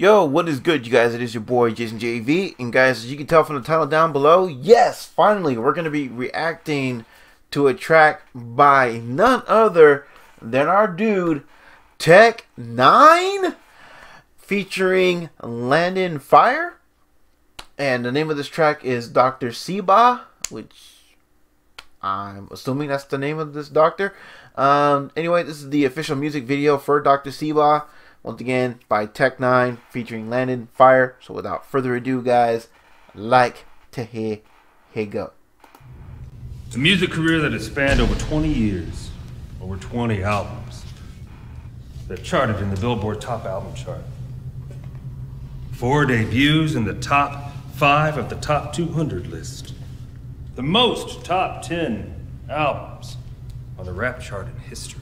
Yo, what is good, you guys? It is your boy Jason JV, and guys, as you can tell from the title down below, yes, finally we're going to be reacting to a track by none other than our dude N9ne featuring Landxn Fyre, and the name of this track is Dr. Sebagh, which I'm assuming that's the name of this doctor. Anyway, this is the official music video for Dr. Sebagh. Once again, by N9ne featuring Landxn Fyre. So without further ado, guys, like to hear go. It's a music career that has spanned over 20 years, over 20 albums, that charted in the Billboard Top Album chart. 4 debuts in the top 5 of the top 200 list. The most top 10 albums on the rap chart in history.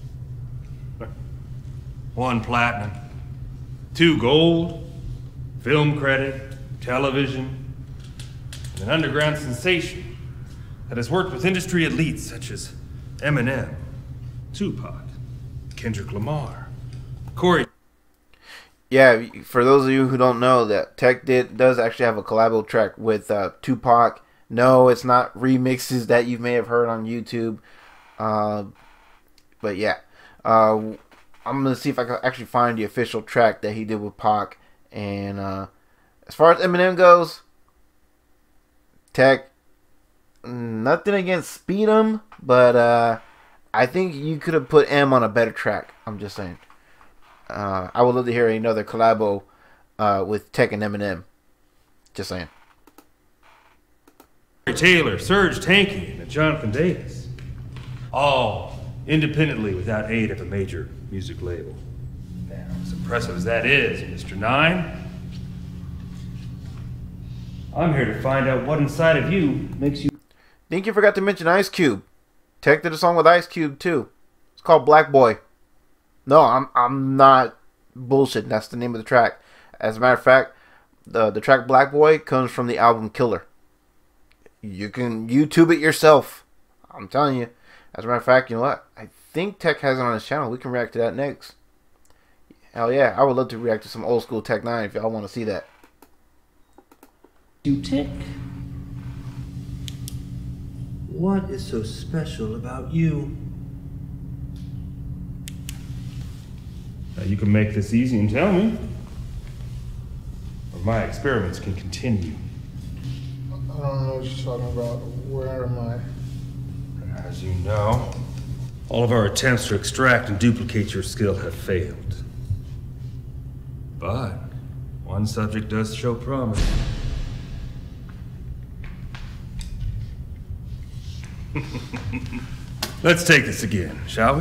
1 platinum, 2 gold, film credit, television, and an underground sensation that has worked with industry elites such as N9ne, Tupac, Kendrick Lamar, Corey. Yeah, for those of you who don't know, that Tech does actually have a collabo track with Tupac. No, it's not remixes that you may have heard on YouTube. But yeah. I'm going to see if I can actually find the official track that he did with Pac. And as far as Eminem goes, Tech, nothing against Speed 'em, but I think you could have put M on a better track. I'm just saying. I would love to hear another collabo with Tech and Eminem. Just saying. Taylor, Serge Tankian, and Jonathan Davis. All independently without aid of a major music label. Now, as impressive as that is, Mr. N9ne, I'm here to find out what inside of you makes you... I think you forgot to mention Ice Cube. Tech did a song with Ice Cube too. It's called Black Boy. No, I'm not bullshitting. That's the name of the track. As a matter of fact, the track Black Boy comes from the album Killer. You can YouTube it yourself. I'm telling you. As a matter of fact, you know what? I think Tech has it on his channel. We can react to that next. Hell yeah, I would love to react to some old school N9ne if y'all want to see that. You Tick. What is so special about you? Now you can make this easy and tell me, or my experiments can continue. I don't know what you're talking about. Where am I? As you know, all of our attempts to extract and duplicate your skill have failed. But one subject does show promise. Let's take this again, shall we?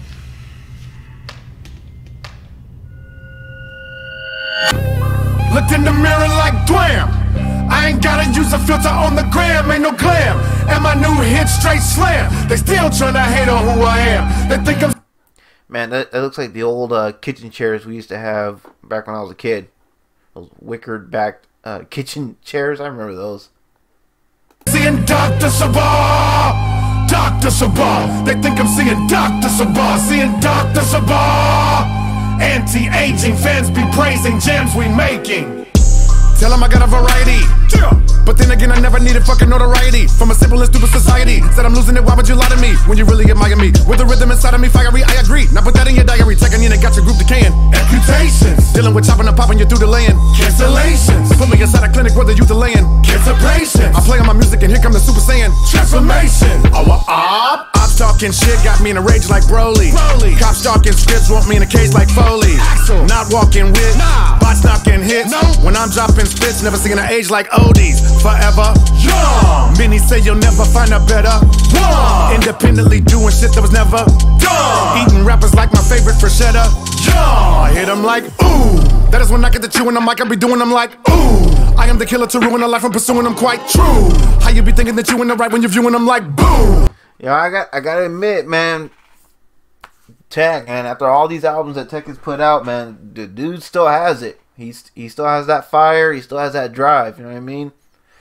Looked in the mirror like wham! I ain't gotta use a filter on the gram, ain't no glam. And my new hit straight slam. They still tryna hate on who I am. They think I'm... Man, that looks like the old kitchen chairs we used to have back when I was a kid. Those wickered backed kitchen chairs. I remember those. Seeing Dr. Sebagh, Dr. Sebagh. They think I'm seeing Dr. Sebagh, seeing Dr. Sebagh. Anti-aging fans be praising gems we making. Tell them I got a variety. But then again, I never needed fucking notoriety from a simple and stupid society. Said I'm losing it, why would you lie to me when you really admire me? With the rhythm inside of me, fiery, I agree. Now put that in your diary, checking in and got your group decaying. Amputations, dealing with chopping and popping you through the laying. Cancellations, put me inside a clinic where the youth are laying. Cancer patients, I play on my music and here come the Super Saiyan. Transformation, ops talking shit got me in a rage like Broly. Cops talking scripts want me in a cage like Foley. Not walking with, bots knocking hits. When I'm dropping spits, never singing an age like oldies. Forever young. Many say you'll never find a better one. Independently doing shit that was never done. Eating rappers like my favorite bruschetta. I hit them like ooh. That is when I get to chewing them like I be doing them like ooh. I am the killer to ruin a life and pursuing them quite true. How you be thinking that you in the right when you're viewing them like boo? Yeah, I gotta admit, man, Tech, and after all these albums that Tech has put out, man, the dude still has it. He still has that fire. He still has that drive. You know what I mean?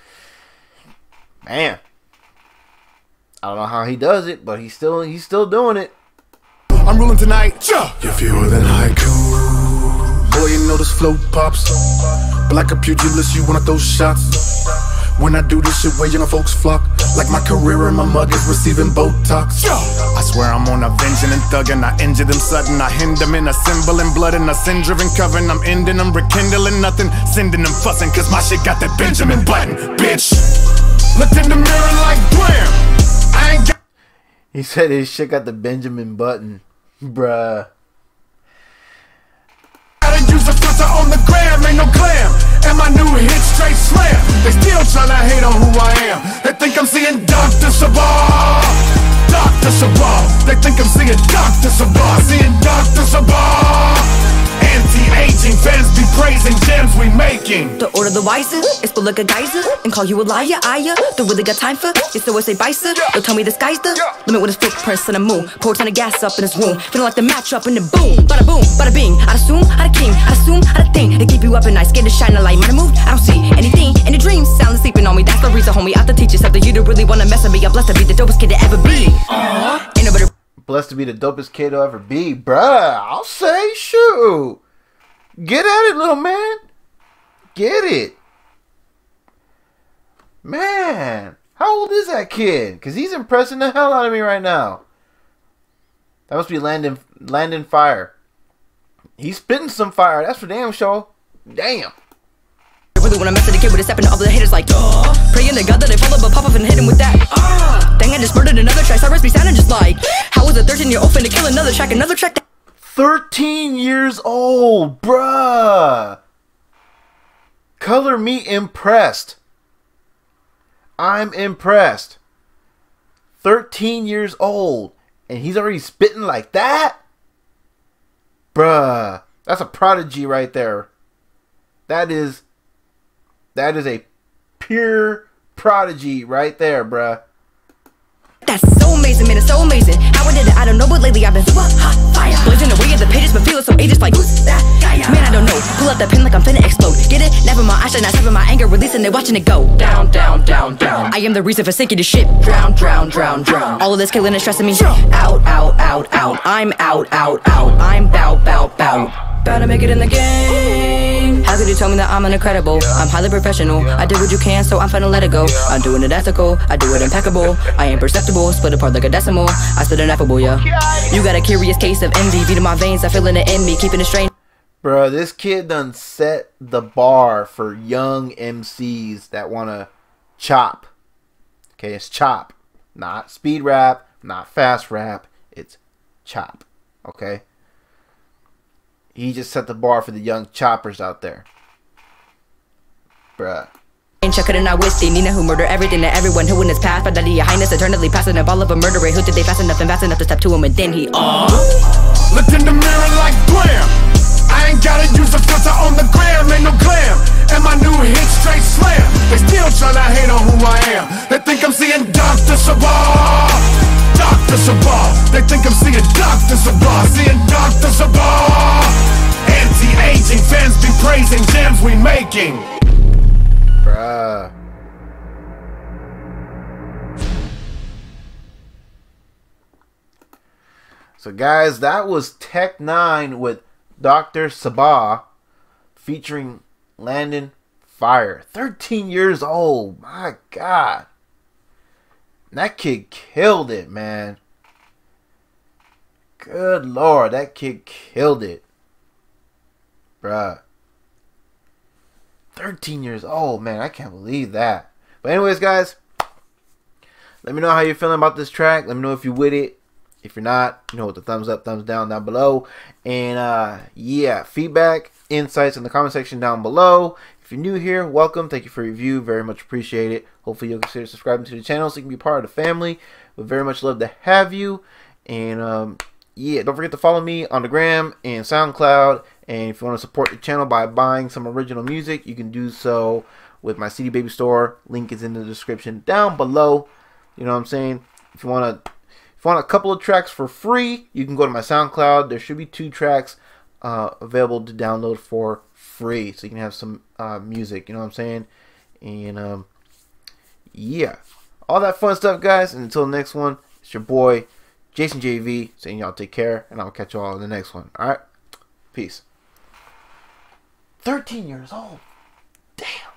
Man, I don't know how he does it, but he's still doing it. I'm ruling tonight. You feel than haiku. Boy, you know this flow pops. Black a pugilist, you wanna throw shots. When I do this shit, where young folks flock. Like my career and my mug is receiving Botox. I swear I'm on avenging and thugging. I injure them sudden, I hinder them in a symbol and blood and a sin driven coven. I'm ending them, rekindling nothing, sending them fussing. Cause my shit got that Benjamin Button, bitch. Looked in the mirror like wham. I ain't got. He said his shit got the Benjamin Button. Bruh. Gotta use a filter on the gram, ain't no glam. And my new hit straight slam. They still tryna hate on who I am. They think I'm seeing Dr. Sebagh. Dr. Sebagh. They think I'm seeing Dr. Sebagh. Seeing Dr. Sebagh. Anti-aging fans be praising gems we making. The order the wiser is full like a geyser and call you a liar. Don't really got time for you, so I say bison. Don't tell me the sky's the limit with his footprints on the moon. Pour a ton of gas up in his room, feeling like the match up in the boom. Bada boom, bada bing. I'd assume, I'd king, I'd assume, I'd think. They keep you up at night, scared to shine a light. Might have moved, I don't see anything in the dreams. Sound sleeping on me, that's the reason, homie. I have to teach you something you don't really wanna mess with me. I'm blessed to be the dopest kid to ever be. Ain't nobody Blessed to be the dopest kid to ever be. Bruh, I'll say, shoot. Get at it, little man. Get it. Man, how old is that kid? Because he's impressing the hell out of me right now. That must be Landxn Fyre. He's spitting some fire. That's for damn sure. Damn. really wanna mess with the kid with a step and all the haters like praying to God that they fall up but pop up and hit him with that dang, I just murdered another track. Cyrus be sounding just like how was a 13-year-old finna kill another track that 13 years old, bruh. Color me impressed. I'm impressed. 13 years old and he's already spitting like that? Bruh, that's a prodigy right there. That is a pure prodigy right there, bruh. That's so amazing, man, it's so amazing. How I did it, I don't know, but lately I've been super hot fire. Blazing away at the pages, but feeling so ages like who's that guy? Man, I don't know. Pull out that pen like I'm finna explode. Get it? Never mind, I should not having my anger releasing it, watching it go down, down, down, down. I am the reason for sinking the ship. Drown, drown, drown, drown. All of this killing and stressing me out, out, out, out. I'm out, out, out. I'm bout, bout, bout. Better make it in the game. How could you tell me that I'm incredible? I'm highly professional. I did what you can, so I'm finna let it go. I'm doing it ethical. I do it impeccable. I ain't perceptible. Split apart like a decimal. I split ineffable, yeah. You got a curious case of envy. Beating my veins, I feeling it in me. Keeping it strange. Bro, this kid done set the bar for young MCs that wanna chop. Okay, it's chop. Not speed rap, not fast rap. It's chop. Okay? He just set the bar for the young choppers out there. Bruh. Chucker and I whiskey, Nina who murder everything and everyone who in his path. But that your highness eternally passing a ball of a murderer. Who did they fast enough to step to him and then he looked in the mirror like blam. I ain't gotta use a filter on the gram, ain't no glam. And my new hit straight slam. They still tryna hate on who I am. They think I'm seeing Dr. Sebagh. Dr. Sebagh. They think I'm seeing Dr. Sebagh. Seeing Dr. Sebagh. Anti-aging fans be praising gems we making. Bruh. So guys, that was N9ne with Dr. Sebagh featuring Landxn Fyre. 13 years old. My God. That kid killed it, man. Good Lord, that kid killed it. Bruh. 13 years old, man. I can't believe that. But anyways, guys, let me know how you're feeling about this track. Let me know if you're with it. If you're not, you know, with the thumbs up, thumbs down below. And yeah, feedback, insights in the comment section down below. If you're new here, welcome. Thank you for your review. Very much appreciate it. Hopefully you'll consider subscribing to the channel so you can be part of the family. We'd very much love to have you. And yeah, don't forget to follow me on the gram and SoundCloud. And if you want to support the channel by buying some original music, you can do so with my CD Baby store. Link is in the description down below. You know what I'm saying? If you want a couple of tracks for free, you can go to my SoundCloud. There should be 2 tracks available to download for free, so you can have some music. You know what I'm saying? And yeah, all that fun stuff, guys. And until the next one, it's your boy Jason JV saying y'all take care, and I'll catch y'all in the next one. All right, peace. 13 years old. Damn.